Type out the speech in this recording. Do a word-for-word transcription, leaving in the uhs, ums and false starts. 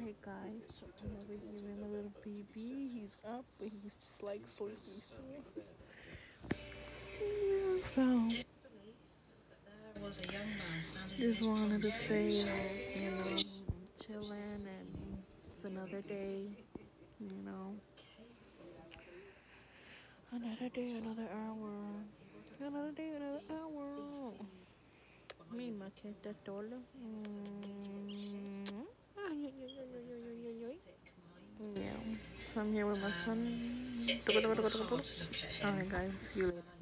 Hey guys, so I'm over here with my little baby. He's up, but he's just like sleepy still. Yeah, so just wanted to say that, you know, I'm chilling and it's another day, you know. Another day, another hour. Another day, another hour. Mi maqueta tola. Mm. Ay, ay, ay, ay, ay, ay, ay, ay. Yeah. So I'm here with my son. Alright guys, see you later.